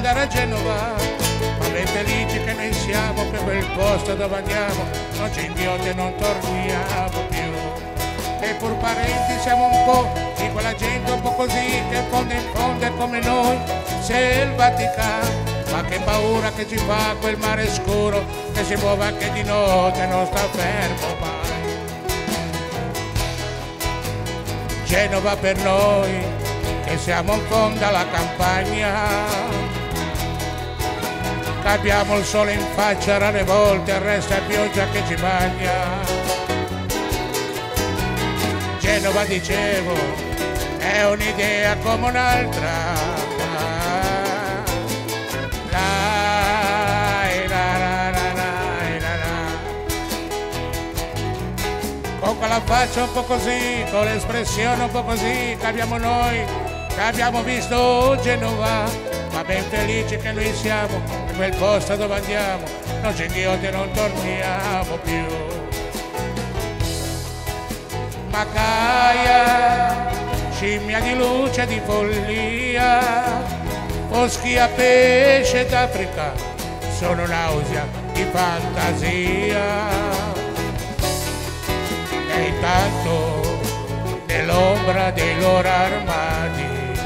andare a Genova, ma ben felici che noi siamo, che quel posto dove andiamo, non c'è inghiotti e non torniamo più. E pur parenti siamo un po' di quella gente un po' così, che in fondo è come noi, c'è il Vaticano. Ma che paura che ci fa quel mare scuro, che si muove anche di notte, non sta fermo mai. Genova per noi, che siamo in fondo alla campagna, che abbiamo il sole in faccia rare volte, il resto è pioggia che ci bagna. Genova, dicevo, è un'idea come un'altra, con quella faccia un po' così, con l'espressione un po' così che abbiamo noi, che abbiamo visto Genova, ma ben felici che noi siamo, in quel posto dove andiamo, non c'è inghiotti e non torniamo più. Macaia, scimmia di luce, di follia, foschi a pesce d'Africa, sono nausea di fantasia. E intanto nell'ombra dei loro armadi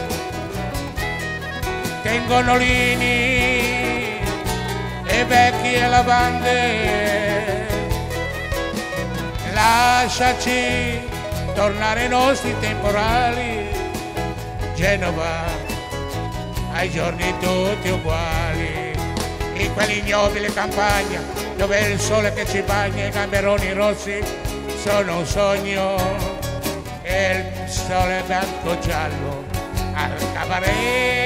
tengono lini e vecchie lavande. Lasciaci tornare ai nostri temporali, Genova, ai giorni tutti uguali, in quell'ignobile campagna dove il sole che ci bagna e i gamberoni rossi sono un sogno, e il sole bianco giallo al cabaret,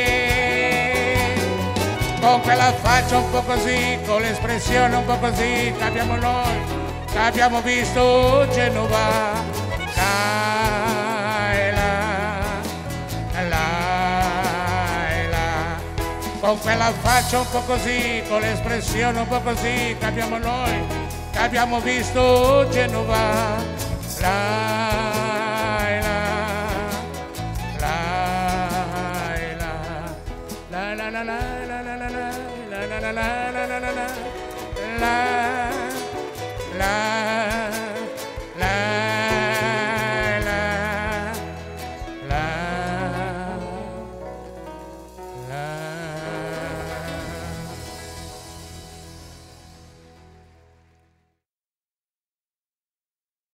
con quella faccia un po' così, con l'espressione un po' così che abbiamo noi, che abbiamo visto Genova, con quella faccia un po' così, con l'espressione un po' così che abbiamo noi, che abbiamo visto Genova, la